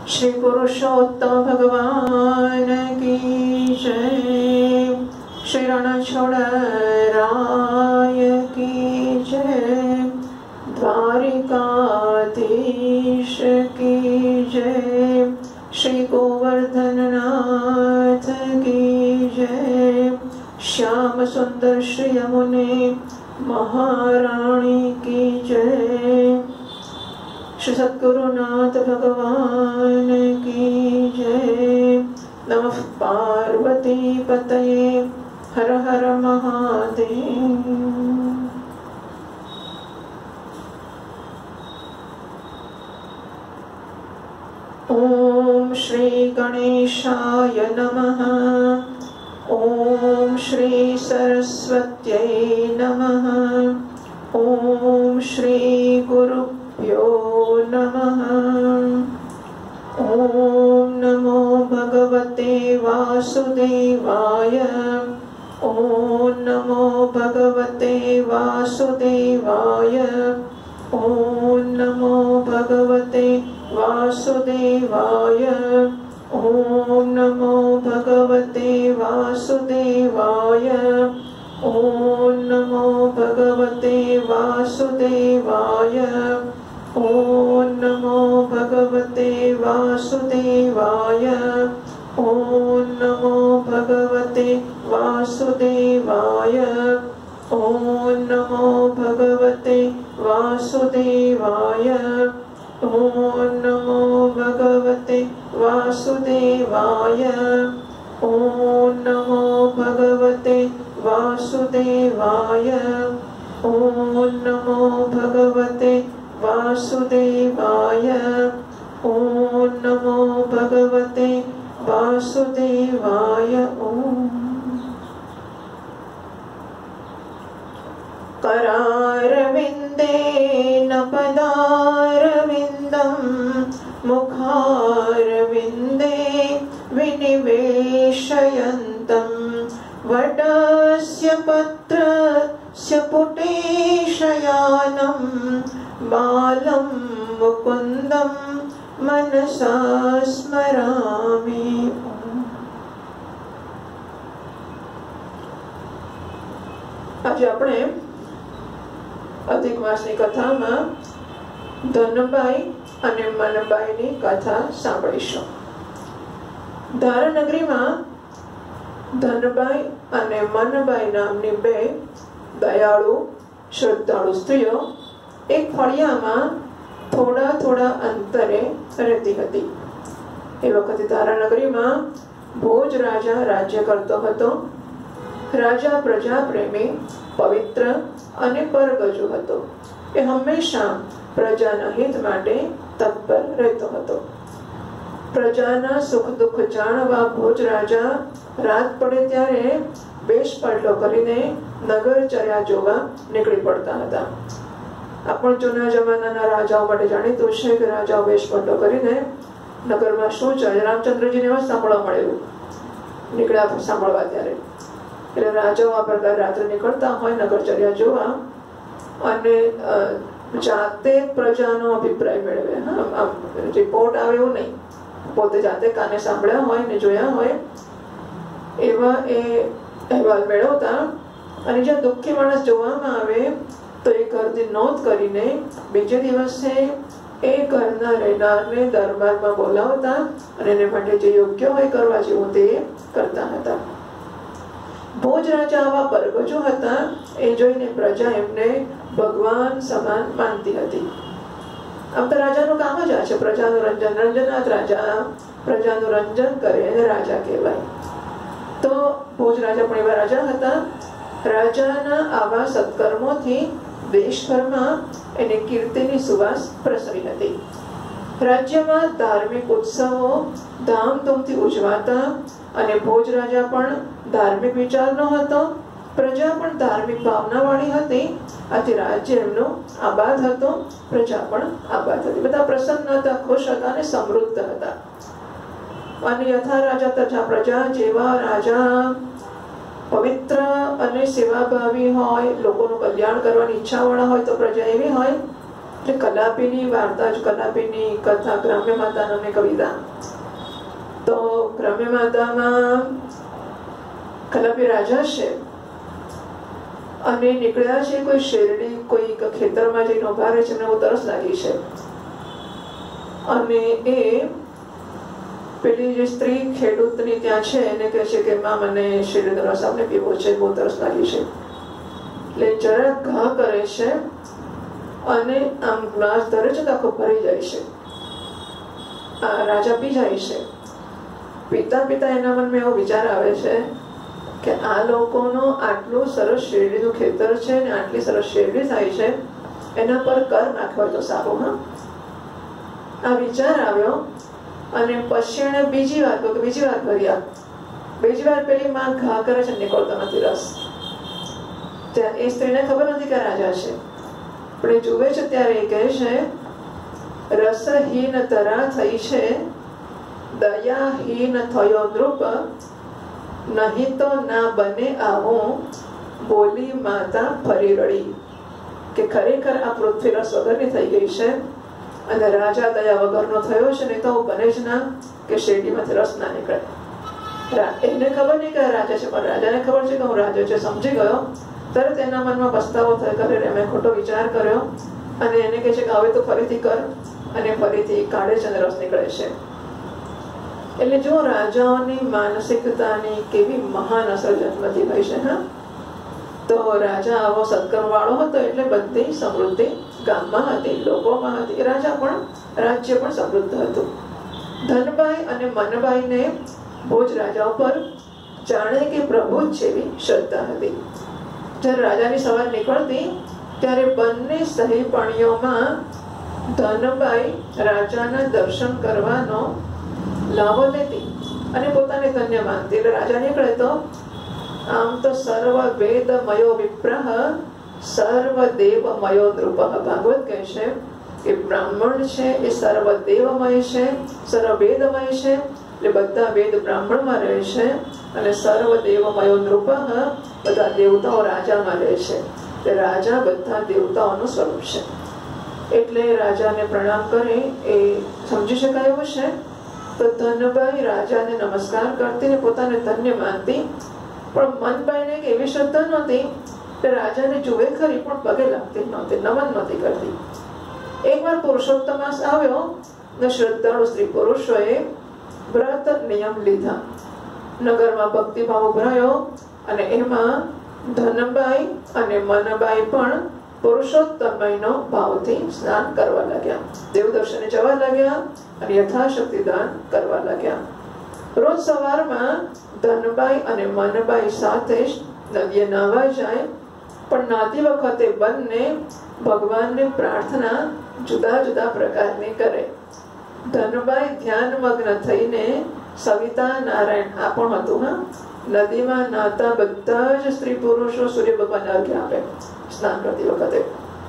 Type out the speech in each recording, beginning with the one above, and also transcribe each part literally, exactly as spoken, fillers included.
श्री पुरुषोत्तम भगवान की जय। श्री रणछोड़राय की जय। द्वारिकाधीश की जय। श्री गोवर्धन नाथ की जय। श्याम सुंदर श्री यमुने महारानी की जय। श्री सद्गुरुनाथ भगवान की जय। नमः पार्वती पतये हर हर महादेव। ओम श्री गणेशाय नमः। ओम श्री सरस्वत्यै नमः। ओम श्री गुरुभ्यो नमः। ओम नमो भगवते वासुदेवाय। ओम नमो भगवते वासुदेवाय। ओम नमो भगवते वासुदेवाय। ओम नमो भगवते वासुदेवाय। ओम नमो भगवते वासुदेवाय। ओम नमो भगवते वासुदेवाय। ओम नमो भगवते वासुदेवाय। ओम नमो भगवते वासुदेवाय। ओम नमो भगवते वासुदेवाय। ओम नमो भगवते वासुदेवाय। ओम नमो भगवते वासुदेवाय। ओम नमो भगवते वासुदेवाय। ओम करारविन्देन पदारविन्दं मुखारविन्दे विनिवेशयन्तं वटस्य पत्रस्य पुटेशयानं बालं मुकुन्दं मनसा स्मरामि। आज આપણે અધિક માસની કથામાં ધનબાઈ અને મનબાઈની કથા સાંભળીશું. ધારાનગરીમાં ધનબાઈ અને મનબાઈ નામની બે દયાળુ શ્રદ્ધાળુ સ્ત્રીઓ એક ફળિયામાં થોડા થોડા અંતરે રહેતી હતી. એ વખતે ધારાનગરીમાં ભોજ રાજા રાજ્ય કરતો હતો. રાજા પ્રજા પ્રેમી, પવિત્ર અને પરગજુ હતો. એ હંમેશા પ્રજાના હિત માટે તત્પર રહેતો હતો. પ્રજાના સુખ દુઃખ જાણવા ભોજ રાજા રાત પડે ત્યારે બેશ પલટો કરીને નગરચર્યા જોવા નીકળી પડતા હતા. આપણ જૂના જમાનાના રાજાઓ માટે જાણીતું છે કે રાજાઓ બેશ પલટો કરીને નગરમાં શું ચાલે રામચંદ્રજીને એવા સાંભળવા મળેલું નીકળ્યા સાંભળવા ત્યારે. એટલે રાજાઓ આ પ્રકાર રાત્રે નીકળતા હોય નગરચર્યા જોવા અને જાતે પ્રજાનો અભિપ્રાય મેળવે. હા, રિપોર્ટ આવે એવું નહીં, પોતે જાતે કાને સાંભળ્યા હોય ને જોયા હોય એવા એ અહેવાલ મેળવતા. અને જ્યાં દુઃખી માણસ જોવામાં આવે તો એ ઘરની નોંધ કરીને બીજે દિવસે એ ઘરના રહેનારને દરબારમાં બોલાવતા અને એને માટે જે યોગ્ય હોય કરવા જેવું તે કરતા હતા. ભોજ રાજા આવા પરગજો હતા. એ જોઈને પ્રજા એમને ભગવાન સમાન માનતી હતી. આમ તો રાજાનું કામ જ આ છે, પ્રજાનું રંજન. રંજનાથ રાજા પ્રજાનું રંજન કરે એને રાજા કહેવાય. તો ભોજ રાજા પણ એવા રાજા હતા. રાજાના આવા સત્કર્મોથી દેશભરમાં એની કીર્તિની સુવાસ પ્રસરી હતી. રાજ્યમાં ધાર્મિક ઉત્સવો ધામધૂમથી ઉજવાતા અને ભોજ રાજા પણ ધાર્મિક વિચારનો હતો. પ્રજા પણ ધાર્મિક ભાવના વાળી હતી. આથી રાજ્ય એમનો આબાદ હતો, પ્રજા પણ આબાદ હતી. બધા પ્રસન્ન હતા, ખુશ હતા અને સમૃદ્ધ હતા. અને યથા રાજા તથા પ્રજા જેવા રાજા પવિત્ર અને સેવાભાવી હોય, લોકોનું કલ્યાણ કરવાની ઈચ્છા વાળા હોય, તો પ્રજા એવી હોય એટલે કલાપીની વાર્તા જ કલાપીની કથા ગ્રામ્ય માતા નામની કવિતા. તો ગ્રામ્ય માતામાં કલાપી રાજા છે અને નીકળ્યા છે કોઈ શેરડી કોઈ ખેતરમાં જઈને ઉભા રહે છે, એમને બહુ તરસ લાગી છે. અને એ પેલી જે સ્ત્રી ખેડૂતની ત્યાં છે એને કહે છે કે માં મને શેરડીનો રસ આપને પીવો છે, બહુ તરસ લાગી છે. એટલે જરા ઘા કરે છે અને આમ ગ્લાસ ધરે છે તો આખો ભરી જાય છે. આ રાજા પી જાય છે. પિતા પિતા એના મનમાં એવો વિચાર આવે છે કે આ લોકોનો આટલું સરસ શેરડીનું ખેતર છે ને આટલી સરસ શેરડી થાય છે, એના પર કર નાખવા તો સારું. હા, આ વિચાર આવ્યો અને પછી એને બીજી વાર કહ્યું કે બીજી વાર ભર્યા. બીજી વાર પેલી માં ઘા કરે છે, નીકળતો નથી રસ. ત્યાં એ સ્ત્રીને ખબર નથી કે રાજા છે, પણ એ જુએ છે ત્યારે એ કહે છે રસહીન તરા થઈ છે, દયાહીન થયો નૃપ, નહીં તો ના બને આવું, બોલી માતા ફરી રડી. કે ખરેખર આ પૃથ્વી રસ વગરની થઈ ગઈ છે અને રાજા દયા વગરનો થયો છે, નહીં તો બને જ ના કે શેરડીમાંથી રસ ના નીકળે. એને ખબર નહીં કે રાજા છે, પણ રાજાને ખબર છે કે હું રાજા છે. સમજી ગયો તરત એના મનમાં પસ્તાવો થયો કરે મેં ખોટો વિચાર કર્યો અને એને કહે છે કે હવે તો ફરીથી કર અને ફરીથી કાઢે છે અને રસ નીકળે છે. એટલે જો રાજાઓની માનસિકતાની કેવી મહાન અસર જન્મથી હોય છે. હા, તો રાજા આવો સત્કર્મ વાળો હતો એટલે બધી સમૃદ્ધિ ગામમાં હતી, લોકોમાં હતી. રાજા પણ રાજ્ય પણ સમૃદ્ધ હતું. ધનબાઈ અને મનબાઈને ભોજ રાજા ઉપર જાણે કે પ્રભુ જ જેવી શ્રદ્ધા હતી. જ્યારે રાજાની સવાર નીકળતી ત્યારે બંને સહીપણીઓમાં ધનબાઈ રાજાના દર્શન કરવાનો લાભો લેતી અને પોતાને ધન્ય માનતી. એટલે રાજા નીકળે તો આમ તો સર્વ વેદમયો વિપ્રહ સર્વ દેવમયો નૃપ. ભાગવત કહે છે કે બ્રાહ્મણ છે એ સર્વ દેવમય છે, સર્વ વેદમય છે, એટલે બધા વેદ બ્રાહ્મણમાં રહે છે અને સર્વ દેવમયો નૃપ બધા દેવતાઓ રાજામાં રહે છે. એટલે રાજા બધા દેવતાઓનું સ્વરૂપ છે. એટલે રાજાને પ્રણામ કરે એ સમજી શકાય એવું છે. તો ધનબાઈ રાજાને નમસ્કાર કરતી ને પોતાને ધન્ય માનતી, પણ મનબાઈને એવી શ્રદ્ધા નહોતી કે રાજાને જુએ ખરી પણ પગે લાગતી નહોતી, નમન નહોતી કરતી. એકવાર પુરુષોત્તમ માસ આવ્યો ને શ્રદ્ધાળુ સ્ત્રી પુરુષોએ વ્રત નિયમ લીધા. નગરમાં ભક્તિભાવ ઉભરાયો અને એમાં ધનબાઈ અને મનબાઈ પણ પુરુષોત્તમનો ભાવથી સ્નાન કરવા લાગ્યા, દેવદર્શને જવા લાગ્યા અને યથાશક્તિ દાન કરવા લાગ્યા. રોજ સવારમાં ધનબાઈ અને મનબાઈ સાથે જ નદીએ નાહવા જાય, પણ નાતી વખતે બંને ભગવાનને પ્રાર્થના જુદા જુદા પ્રકારની કરે. ધનબાઈ ધ્યાનમગ્ન થઈને સવિતા નારાયણ આ પણ હતું. હા, નદીમાં નાતા બધા જ સ્ત્રી પુરુષો સૂર્ય ભગવાન અર્ઘ્ય આપે સ્નાન કરતી વખતે.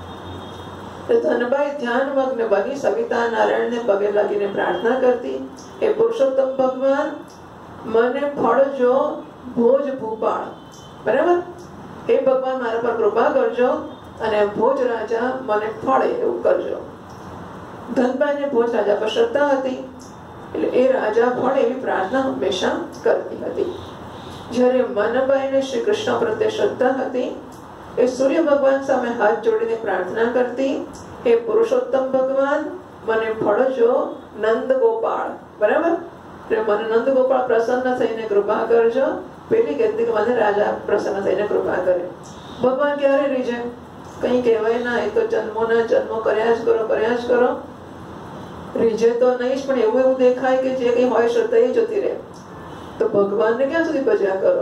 ધનબાઈ ધ્યાનમગ્ન બની સવિતા નારાયણને પગે લાગીને પ્રાર્થના કરતી, હે પુરુષોત્તમ ભગવાન, મને ફળજો ભોજ ભૂપાળ. બરાબર, હે ભગવાન મારા પર કૃપા કરજો અને ભોજ રાજા મને ફળે એવું કરજો. ધનબાઈને ભોજ રાજા પર શ્રદ્ધા હતી એટલે એ રાજા ફળે એવી પ્રાર્થના હંમેશા કરતી હતી. જ્યારે મનબાઈને શ્રી કૃષ્ણ પ્રત્યે શ્રદ્ધા હતી એ સૂર્ય ભગવાન સામે હાથ જોડીને પ્રાર્થના કરતી, હે પુરુષોત્તમ ભગવાન, મને ફળજો નંદ ગોપાળ. બરાબર, મને નંદ ગોપાળ પ્રસન્ન થઈને કૃપા કરજો. પેલી કહેતી કે મને રાજા પ્રસન્ન થઈને કૃપા કરે. ભગવાન ક્યારે રીઝે? કઈ કહેવાય ના, એ તો જન્મોના જન્મો કર્યા જ કરો કર્યા જ કરો, રીઝે તો નહીં જ. પણ એવું એવું દેખાય કે જે કઈ હોય શ્રદ્ધા એ જતી રહે. તો ભગવાનને ક્યાં સુધી ભજ્યા કરો?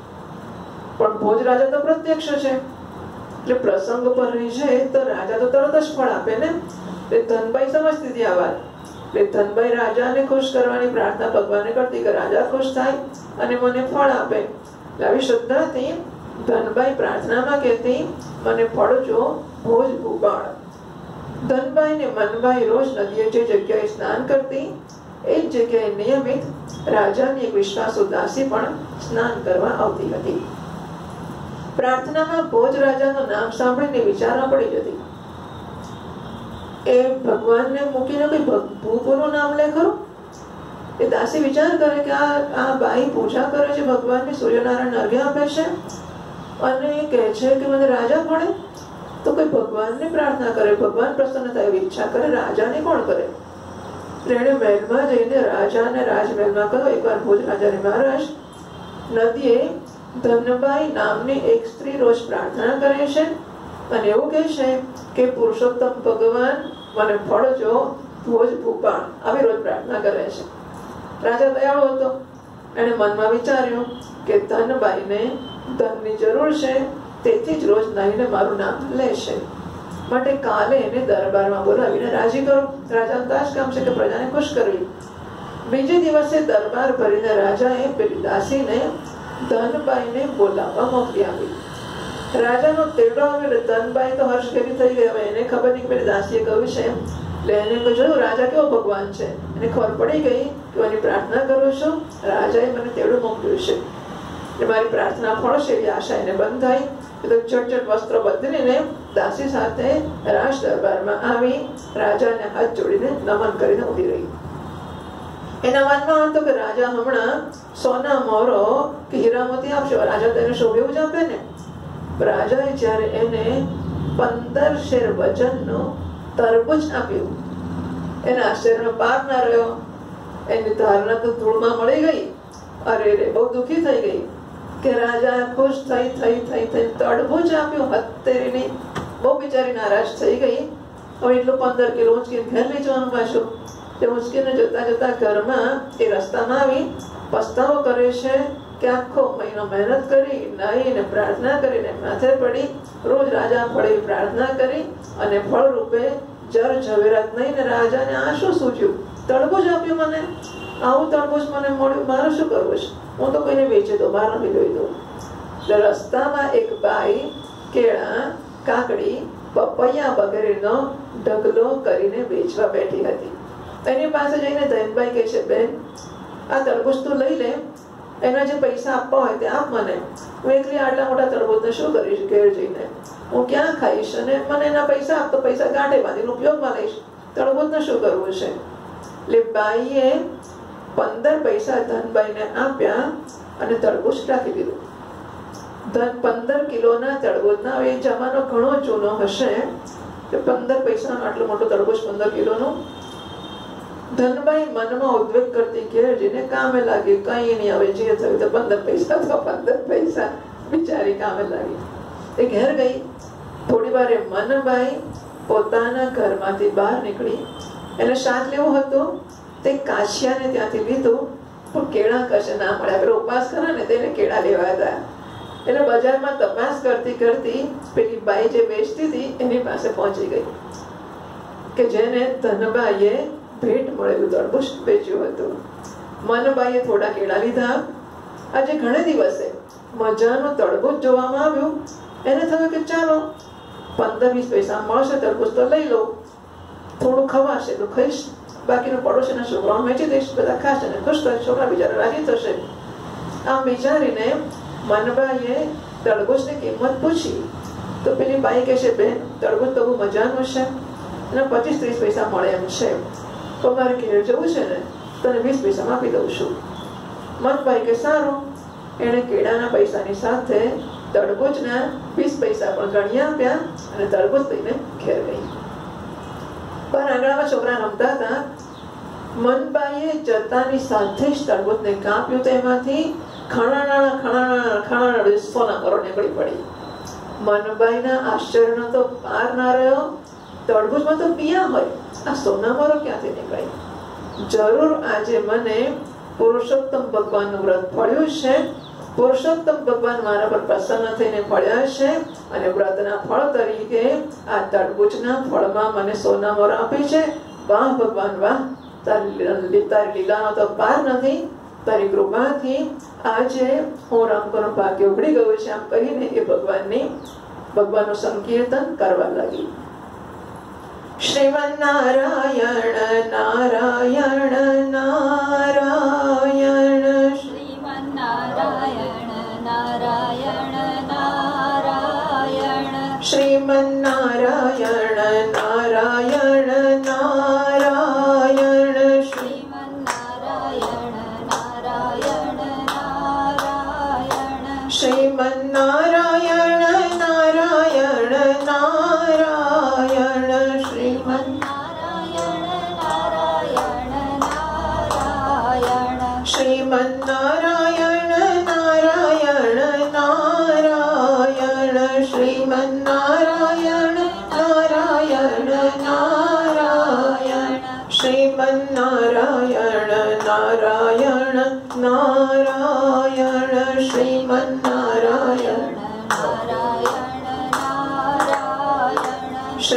પણ ભોજ રાજા તો પ્રત્યક્ષ છે એટલે પ્રસંગ પર રીઝે તો રાજા તો તરત જ ફળ આપે ને. એટલે ધનબાઈ સમજતી હતી આ વાત. એટલે ધનબાઈ રાજાને ખુશ કરવાની પ્રાર્થના ભગવાનને કરતી કે રાજા ખુશ થાય અને મને ફળ આપે. આવી શ્રદ્ધાથી ધનબાઈ પ્રાર્થનામાં કહેતી, મને ફળજો ભોજ ભૂપાળ. ધનબાઈ ને મનબાઈ રોજ નદીએ જે જગ્યાએ સ્નાન કરતી એ જ જગ્યાએ નિયમિત રાજાની એક વિશ્વાસુ દાસી પણ સ્નાન કરવા આવતી હતી. પ્રાર્થનામાં ભોજ રાજાનું નામ સાંભળીને વિચારવા પડી જતી એ ભગવાનને મૂકીને કોઈ ભૂપોનું નામ લે ખરું? એ દાસી વિચાર કરે કે આ આ બાઈ પૂજા કરે છે ભગવાનની, સૂર્યનારાયણ અર્ઘ્ય આપે છે અને એ કહે છે કે મને રાજા મળે. તો કોઈ ભગવાનને પ્રાર્થના કરે, ભગવાન પ્રસન્ન થાય એવી ઈચ્છા કરે, રાજાને કોણ કરે? તેણે મહેલમાં જઈને રાજાને રાજમહેલમાં કહ્યું, એકવાર ભોજ રાજાને મહારાજ નદીએ ધનબાઈ નામની એક સ્ત્રી રોજ પ્રાર્થના કરે છે અને એવું કહે છે કે પુરુષોત્તમ ભગવાન મને ફળજો ભોજ ભૂપાણ, આવી રોજ પ્રાર્થના કરે છે. રાજા દયાળુ હતો, એને મનમાં વિચાર્યું કે ધનબાઈને ધનની જરૂર છે, તેથી જ રોજ નાહીને મારું નામ લેશે, માટે કાલે એને દરબારમાં બોલાવીને રાજી કરો. રાજાનું તો આ જ કામ છે કે પ્રજાને ખુશ કરવી. બીજે દિવસે દરબાર ભરીને રાજાએ પેલી દાસીને ધનબાઈને બોલાવવા મોકલી આપી. રાજાનો તેડો આવ્યો, ધનબાઈ તો હર્ષભેરી થઈ ગઈ. હવે એને ખબર નહીં કે પેલી દાસીએ કહ્યું છે, એટલે એને જોયું રાજા કેવો ભગવાન છે. એને ખબર પડી ગઈ કે એની પ્રાર્થના કરું છું, રાજાએ મને તેડું મોકલ્યું છે, મારી પ્રાર્થના ફળશે એવી આશા એને બંધ થઈ. તો ચટચટ વસ્ત્ર બદલીને દાસી સાથે રાજ દરબારમાં આવી રાજાને હાથ જોડીને નમન કરીને ઉભી રહી. એના મનમાં હતો કે રાજા હમણાં સોના મોરો કે હીરામોતી આપશે, રાજા તેને શોભે એવું જ આપે ને. રાજાએ જયારે એને પંદર શેર વજનનું તરબૂચ આપ્યું, એના આશ્ચર્યનો પાર ના રહ્યો. એની ધારણા તો ધૂળમાં મળી ગઈ. અરે રે, બહુ દુઃખી થઈ ગઈ કે રાજા ખુશ થઈ થઈ થઈ થઈ તડબૂચ આપ્યું, હત્તેરીની બહુ બિચારી નારાજ થઈ ગઈ. હવે એટલું પંદર કિલો ઉંચકીને ઘેર લઈ જવાનું પાછું. તે ઉંચકીને જતા જતા ઘરમાં એ રસ્તામાં આવી પસ્તાવો કરે છે કે આખો મહિનો મહેનત કરી, નાહીને પ્રાર્થના કરીને માથે પડી, રોજ રાજા ફળે પ્રાર્થના કરી અને ફળ રૂપે જર ઝવેરાત નહીં ને રાજાને આ શું સૂચ્યું, તડબૂચ આપ્યું મને, આવું તડબૂચ મને મળ્યું, મારે શું કરવું છે? હું તો કોઈને વેચી દઉં, બહાર નથી લઈ દઉં. રસ્તામાં એક બાઈ કેળા, કાકડી, પપૈયા વગેરેનો ઢગલો કરીને વેચવા બેઠી હતી. એની પાસે જઈને ધનબાઈ કહે છે, બેન આ તરબૂચ તું લઈ લે, એના જે પૈસા આપવા હોય તે આપ મને. હું એકલી આટલા મોટા તરબૂચને શું કરીશ ઘેર જઈને? હું ક્યાં ખાઈશ? અને મને એના પૈસા આપ તો પૈસા ગાંઠે બાંધીને ઉપયોગમાં લઈશ. તરબૂચને શું કરવું છે? એટલે બાઈએ પંદર પૈસા ધનબાઈને આપ્યા અને તરબૂચ રાખી દીધું. ધન પંદર કિલોના તરબૂચના, હવે જમાનો ઘણો જૂનો હશે કે પંદર પૈસાનું આટલું મોટું તરબૂચ પંદર કિલોનું. ધનબાઈ મનમાં ઉદ્વેગ કરતી ઘેર જઈને કામે લાગી. કઈ નહીં, હવે જે થયું તો પંદર પૈસા તો પંદર પૈસા, બિચારી કામે લાગી. એ ઘેર ગઈ. થોડી વારે મનબાઈ પોતાના ઘરમાંથી બહાર નીકળી. એને શાક લેવું હતું, તે કાશિયાને ત્યાંથી લીધું, પણ કેળા કશે ના મળ્યા. પેલો ઉપવાસ કરે ને તેને કેળા લેવા હતા. એટલે બજારમાં તપાસ કરતી કરતી પેલી બાઈ જે વેચતી હતી એની પાસે પહોંચી ગઈ કે જેને ધનબાઈએ ભેટ મળેલું તરબૂચ વેચ્યું હતું. મનબાઈએ થોડા કેળા લીધા. આજે ઘણા દિવસે મજાનું તરબૂચ જોવામાં આવ્યું. એને થયું કે ચાલો પંદર વીસ પૈસા મળશે, તરબૂચ તો લઈ લો, થોડું ખવાશે તો ખાઈશ, બાકીનું પડોશીના છોકરાઓ વેચી દઈશ, બધા ખાશે ને ખુશ થશે, છોકરા બિચારા રાજી થશે. આમ વિચારીને મનબાઈએ તરબૂચની કિંમત પૂછી. તો પેલી બાઈ કહે છે, બેન તરબૂચ તો બહુ મજાનું છે, એના પચીસ ત્રીસ પૈસા મળે એમ છે, તો મારે ઘેર જવું છે ને, તને વીસ પૈસામાં આપી દઉં છું. મનબાઈ કે સારું. એને કેળાના પૈસાની સાથે તરબૂચના વીસ પૈસા પણ ગણી આપ્યા અને તરબૂચ લઈને ઘેર ગઈ. બહાર આંગણામાં છોકરા રમતા હતા. મનબાઈએ જતાની સાથે જ તરબૂચને કાપ્યું, તો એમાંથી ખણાણા ખણાણા ખણાણા સોના મરો નીકળી પડી. મનબાઈના આશ્ચર્યનો તો પાર ના રહ્યો. તરબૂચમાં તો પિયા હોય, આ સોના મરો ક્યાંથી નીકળે? જરૂર આજે મને પુરુષોત્તમ ભગવાનનું વ્રત ફળ્યું છે, પુરુષોત્તમ ભગવાન મારા પર પ્રસન્ન થઈને ફળ્યા છે અને વ્રતના ફળ તરીકે આ તરબૂચના ફળમાં મને સોના મોર આપી છે. વાહ ભગવાન વાહ, તારી તારી લીલાનો તો પાર નથી. તારી કૃપાથી આજે હું રામકરનું ભાગ્ય ઉઘડી ગયું છે. આમ કહીને એ ભગવાનની ભગવાનનું સંકીર્તન કરવા લાગી. શ્રીમન નારાયણ નારાયણ નારાયણ, શ્રીમન નારાયણ નારાયણ નારાયણ, શ્રીમન નારાયણ નારાયણ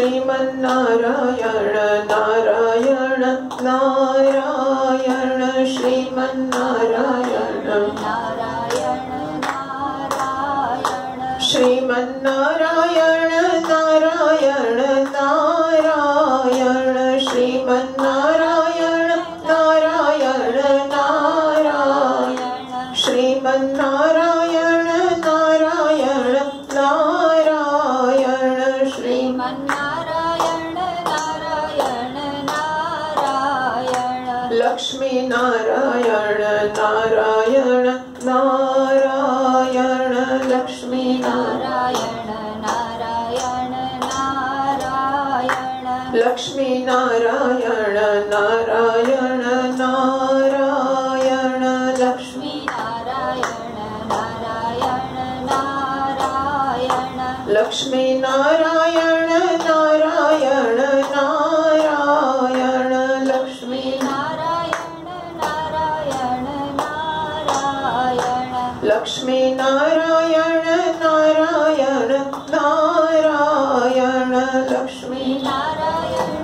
શ્રીમન્નારાયણ નારાયણ નારાયણ શ્રીમન્નારાયણ નારાયણ નારાયણ શ્રીમન્નારાયણ નારાયણ નારાયણ શ્રીમન્નારાયણ નારાયણ નારાયણ શ્રીમન્નારાયણ નારાયણ નારાયણ શ્રીમન્નારાયણ નારાયણ નારાયણ લક્ષ્મી નારાયણ નારાયણ નારાયણ લક્ષ્મી નારાયણ નારાયણ નારાયણ લક્ષ્મી નારાયણ નારાયણ નારાયણ લક્ષ્મી નારાયણ નારાયણ નારાયણ લક્ષ્મી નારાયણ નારાયણ નારાયણ લક્ષ્મી નારાયણ નારાયણ નારાયણ લક્ષ્મી નારાયણ નારાયણ નારાયણ લક્ષ્મી નારાયણ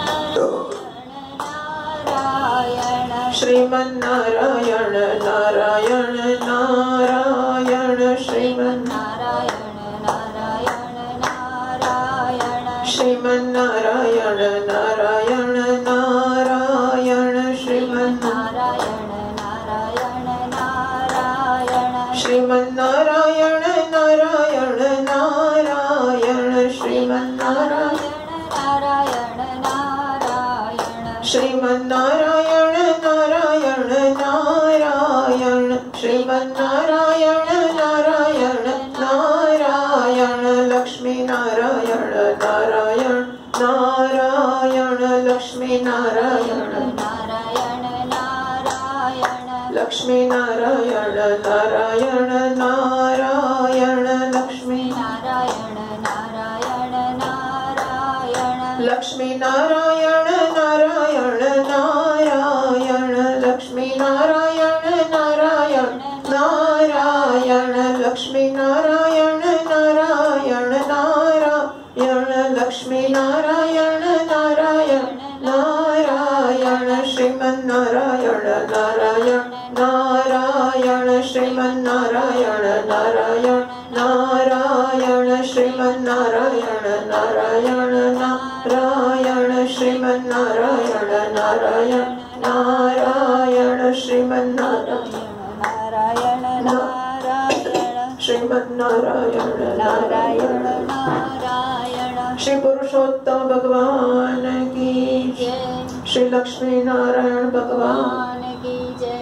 નારાયણ શ્રીમન્નારાયણ નારાયણ નારાયણ શ્રીમન્નારાયણ નારાયણ નારાયણ નારાયણ શ્રીમન્નારાયણ નારાયણ નારાયણ શ્રીમન્નારાયણ નારાયણ નારાયણ નારાયણ શ્રીમન્નારાયણ નારાયણ નારાયણ શ્રીમન્નારાયણ નારાયણ નારાયણ શ્રીમન્નારાયણ નારાયણ નારાયણ શ્રીમન્નારાયણ નારાયણ નારાયણ લક્ષ્મી નારાયણ નારાયણ નારાયણ લક્ષ્મી નારાયણ નારાયણ નારાયણ લક્ષ્મી નારાયણ નારાયણ નારાયણ લક્ષ્મી નારાયણ નારાયણ નારાયણ લક્ષ્મી નારાયણ નારાયણ નારાયણ લક્ષ્મી નારાયણ નારાયણ નારાયણ લક્ષ્મી નારાયણ નારાયણ નારાયણ લક્ષ્મી નારાયણ નારાયણ નારાયણ શ્રીમન્નારાયણ નારાયણ નારાયણ શ્રીમન્નારાયણ નારાયણ નારાયણ શ્રીમન્નારાયણ નારાયણ નારાયણ શ્રીમન્નારાયણ નારાયણ નારાયણ શ્રીમન્નારાયણ નારાયણ નારાયણ શ્રીમન્નારાયણ નારાયણ નારાયણ નારાયણ શ્રી પુરુષોત્તમ ભગવાન કી જય શ્રી લક્ષ્મી નારાયણ ભગવાન ભગવાન કી જય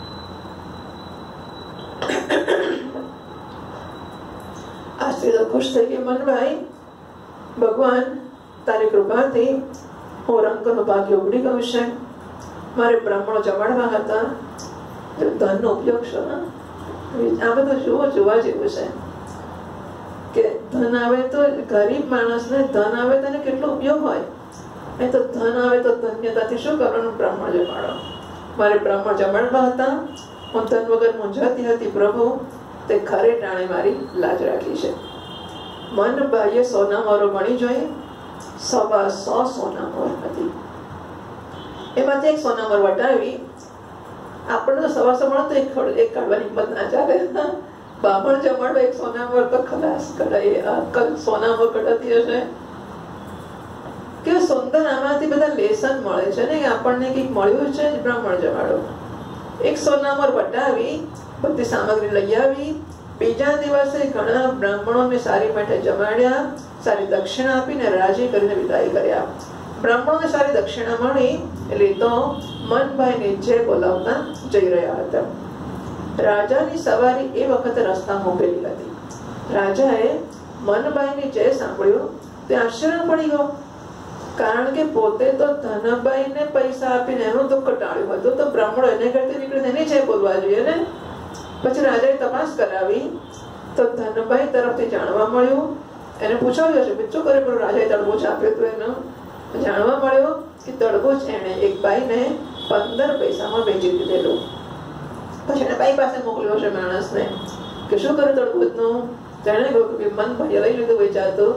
આજથી તો ખુશ થઈ ગઈ મનભાઈ ભગવાન તારી કૃપાથી હું રંગનો ભાગ્ય ઉડી ગયું છે મારે બ્રાહ્મણો જમાડવા હતા ધનનો ઉપયોગ છે આ બધું જોવો જોવા જેવું છે કે ધન આવે તો ગરીબ માણસને ધન આવે તો એને કેટલો ઉપયોગ હોય એ તો ધન આવે તો ધન્યતાથી શું કરવાનું બ્રાહ્મણ જમાડો મારે બ્રાહ્મણ જમાડવા હતા હું ધન વગર મૂંઝાતી હતી પ્રભુ તે ખરે ટાણે મારી લાજ રાખી છે મન બાહ્ય સોનાવારો ગણી જોઈએ સવા સો સોનામોર હતી એમાંથી એક સોનામોર વટાવી આપણે તો સવા સો મળે તો એક એક કાઢવાની હિંમત ના ચાલે બામણ જમાડો એક સોનામોર તો ખલાસ કઢાઈ અકલ સોનામોર કઢાતી હશે કે સુંદર આમાંથી બધા લેસન મળે છે ને આપણને કંઈક મળ્યું છે બ્રાહ્મણ જમાડો એક સોનામોર વટાવી બધી સામગ્રી લઈ આવી બીજા દિવસે ઘણા બ્રાહ્મણોને સારી માટે જમાડ્યા સારી દક્ષિણા આપીને રાજી કરીને વિદાય કર્યા બ્રાહ્મણોને સારી દક્ષિણા મળી એટલે તો મનભાઈને જે બોલાવતા જઈ રહ્યા હતા રાજાની સવારી એ વખતે રસ્તામાં ઉભેલી હતી રાજાએ મનભાઈની જય સાંભળ્યું તે આશ્ચર્ય પડી ગયો કારણ કે પોતે તો ધનભાઈને પૈસા આપીને એનું દુઃખ ટાળ્યું હતું તો બ્રાહ્મણો એને કરતી નીકળીને એની જય બોલવા જોઈએ ને પછી રાજાએ તપાસ કરાવી તો ધનભાઈ તરફથી જાણવા મળ્યું એને પૂછાવ્યું હશે શું કરે પણ રાજાએ તડબૂચ આપ્યો તો એનો જાણવા મળ્યો કે તડબૂચ એને એક બાઈને પંદર પૈસામાં વેચી દીધેલું પછી એને બાઈ પાસે મોકલ્યો છે માણસને કે શું કરે તડબૂચનું તેણે કહ્યું કે મનભાઈએ લઈ લીધું વેચાતું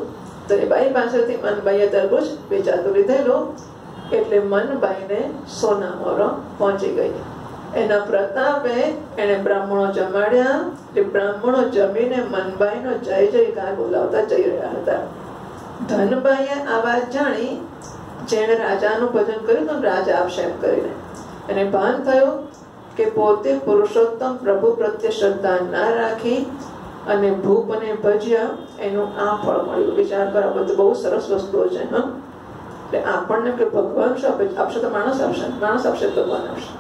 તો એ બાઈ પાસેથી મનબાઈએ તરબૂચ વેચાતું લીધેલું એટલે મનબાઈને સોના મોરો પહોંચી ગઈ. એના પ્રતાપે એને બ્રાહ્મણો જમાડ્યા. એટલે બ્રાહ્મણો જમીને મનબાઈનો જય જયકાર બોલાવતા જઈ રહ્યા હતા. ધનબાઈએ આ વાત જાણી, જેણે રાજાનું ભજન કર્યું તો રાજા આપશે એમ કરીને એને ભાન થયું કે પોતે પુરુષોત્તમ પ્રભુ પ્રત્યે શ્રદ્ધા ના રાખી અને ભૂપ અને ભજ્યા, એનું આ ફળ મળ્યું. વિચાર કરો, બધું બહુ સરસ વસ્તુઓ છે. હા, એટલે આપણને કે ભગવાન શું આપે? આપશે તો માણસ આપશે, માણસ આપશે ભગવાન આપશે.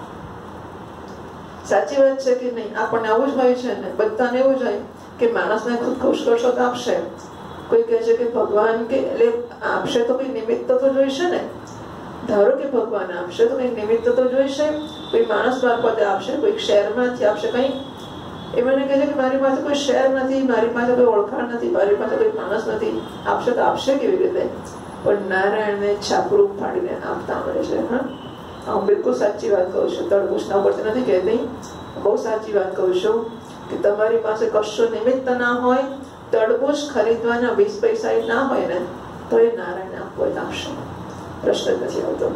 સાચી વાત છે કે નહીં? આપણને આવું જ હોય છે ને, બધાને એવું જ હોય કે માણસને ખુદ ખુશ કરશો તો આપશે. કોઈ કહે છે કે ભગવાન કે એટલે આપશે તો કોઈ નિમિત્ત તો જોઈશે ને. ધારો કે ભગવાન આપશે તો કઈ નિમિત્ત તો જોઈશે. કોઈ માણસ મારફતે આપશે, કોઈ શહેરમાંથી આપશે. કઈ એ મને કહે છે કે મારી પાસે કોઈ શહેર નથી, મારી પાસે કોઈ ઓળખાણ નથી, મારી પાસે કોઈ માણસ નથી, આપશે તો આપશે કેવી રીતે? પણ નારાયણને છાપરું ફાડીને આપતા મળે છે. હા, હું બિલકુલ સાચી વાત કહું છું. તળબૂચના ઉપરથી નથી કહેતી, બહુ સાચી વાત કહું છું કે તમારી પાસે કશું નિમિત્ત ના હોય, તળબૂચ ખરીદવાના વીસ પૈસા ના હોય ને, તો એ નારાયણ આપવો જ આપશે. પ્રશ્ન નથી આવતો.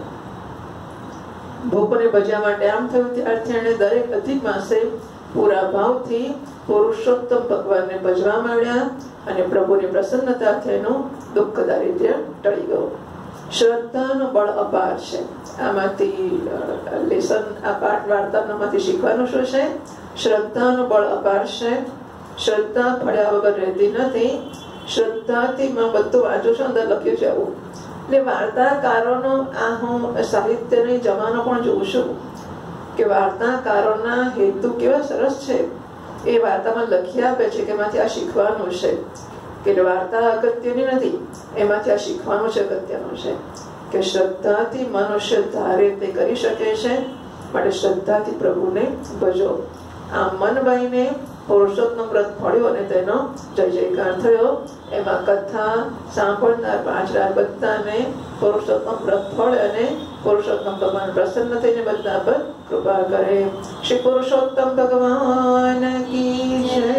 ભૂપને ભજ્યા માટે આમ થયું. ત્યારથી એને દરેક અધિક માસે પૂરા ભાવથી પુરુષોત્તમ ભગવાનને ભજવા માંડ્યા અને પ્રભુની પ્રસન્નતાથી એનું દુઃખ દારિદ્ર્ય ટળી ગયું. શ્રદ્ધાનું બળ અપાર છે. આમાંથી લેસન આ પાઠ વાર્તામાંથી શીખવાનું શું છે? શ્રદ્ધાનું બળ અપાર છે. શ્રદ્ધા ફળ્યા વગર રહેતી નથી. શ્રદ્ધાથી મેં બધું વાંચું છું, અંદર લખ્યું છે આવું. એટલે વાર્તાકારોનો આ હું સાહિત્યની જમાનો પણ જોઉં છું કે વાર્તાકારોના હેતુ કેવા સરસ છે. એ વાર્તામાં લખી આપે છે કે એમાંથી આ શીખવાનું છે. કે વાર્તા અગત્યની નથી, એમાંથી આ શીખવાનું છે, અગત્યનું છે કે શ્રદ્ધાથી મનુષ્ય ધારે તે કરી શકે છે. માટે શ્રદ્ધાથી પ્રભુને ભજો. આ મનબાઈને પુરુષોત્તમ વ્રત ફળ્યો અને તેનો જય જયકાર થયો. એમાં કથા સાંભળનાર પાંચરા બધાને પુરુષોત્તમ વ્રત ફળ અને પુરુષોત્તમ ભગવાન પ્રસન્ન થઈને બધા પર કૃપા કરે. શ્રી પુરુષોત્તમ ભગવાન કી જય.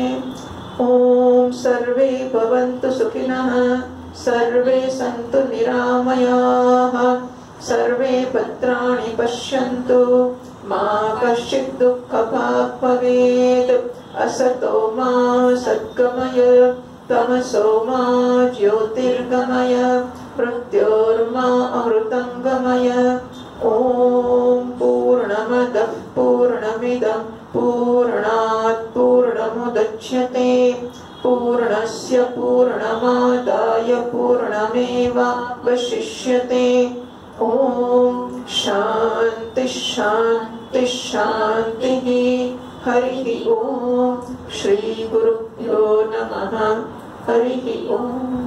ઓમ સર્વે ભવન્તુ સુખિનઃ, સર્વે સંતુ નિરામયાઃ, સર્વે ભદ્રાણિ પશ્યન્તુ, મા કશ્ચિદ દુઃખભાગ ભવેત. અસતો મા સદ્ગમય, તમસો મા જ્યોતિર્ગમય, મૃત્યોર્મા અમૃતંગમય. ઓમ પૂર્ણમદઃ પૂર્ણમિદં પૂર્ણાત પૂર્ણમુદચ્યતે, પૂર્ણસ્ય પૂર્ણમાદાય પૂર્ણમેવાવશિષ્યતે. ઓમ શાંતિ શાંતિ શાંતિ. હરિ ઓમ. શ્રી ગુરુભ્યો નમઃ. હરિ ઓમ.